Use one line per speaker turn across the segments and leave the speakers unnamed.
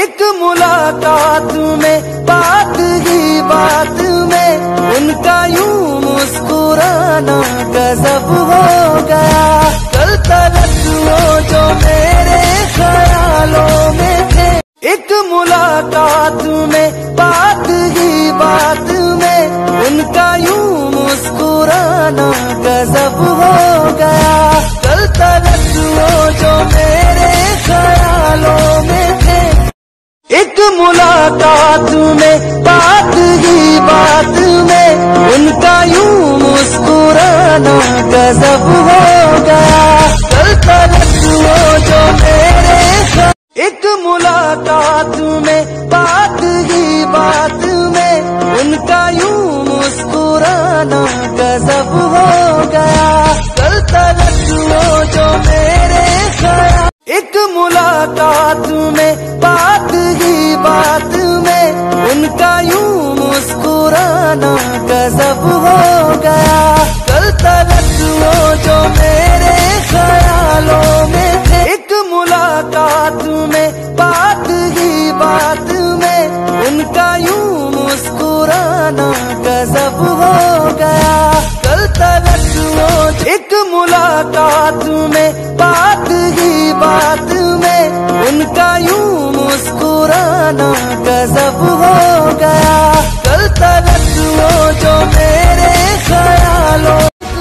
ایک ملاقات میں بات ہی بات میں ان کا یوں مسکرانا غضب ہو گیا. کل تلک وہ جو میرے خیالوں میں تھے. ایک ملاقات میں بات ہی بات میں ان کا یوں مسکرانا غضب ہو گیا. کل تلک وہ جو میرے خیالوں میں تھے. ایک ملاقات میں بات ہی بات میں ان کا یوں مسکرانا غضب ہو گیا. کل تلک وہ جو میرے ایک ملاقات میں بات ہی بات میں ان کا یوں مسکرانا غضب ہو گیا. کل تلک وہ جو میرے خیال. ایک ملاقات میں بات ہی بات میں ان کا یوں مسکرانا غضب ہو گیا. کل تلک وہ جو میرے خیالوں میں تھے. ایک ملاقات میں بات ہی بات میں ان کا یوں مسکرانا غضب ہو گیا. کل تلک وہ ایک ملاقات میں بات ہی بات میں ان کا یوں مسکرانا غضب ہو گیا. کل تلک وہ جو میرے خیالوں.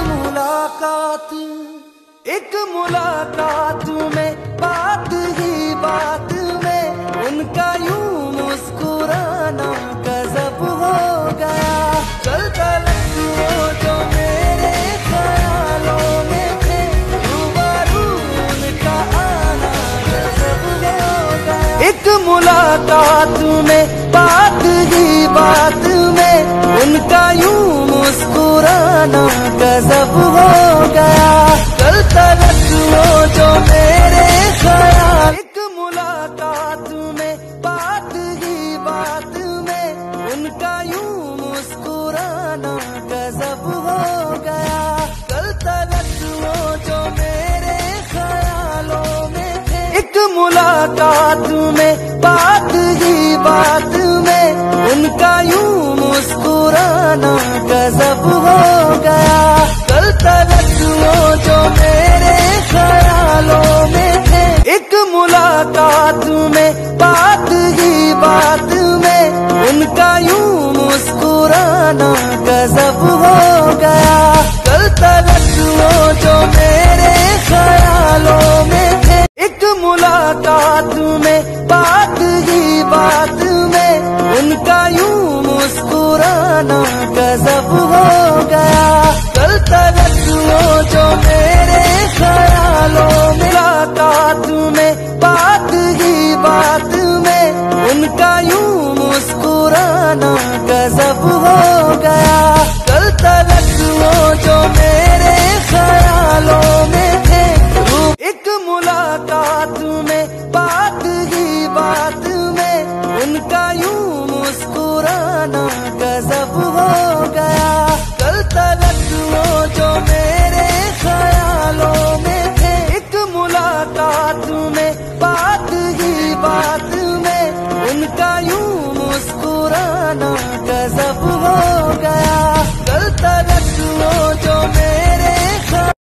ملاقات ایک ملاقات میں بات ہی بات میں ان کا یوں مسکرانا غضب ہو گیا. کل تلک وہ جو میرے خیالوں میں تھے. روبرو ان کا آنا غضب ہو گیا. ایک ملاقات میں بات ہی بات میں ان کا یوں مسکرانا غضب ہو گیا. کل تلک وہ جو میرے خیال. ایک ملاقات میں بات ہی بات میں ان کا یوں مسکرانا غضب ہو گیا. کل تلک وہ جو میرے خیالوں میں تھے. ایک ملاقات میں بات ہی بات میں ان کا یوں مسکرانا غضب ہو گیا. کل تلک وہ جو میرے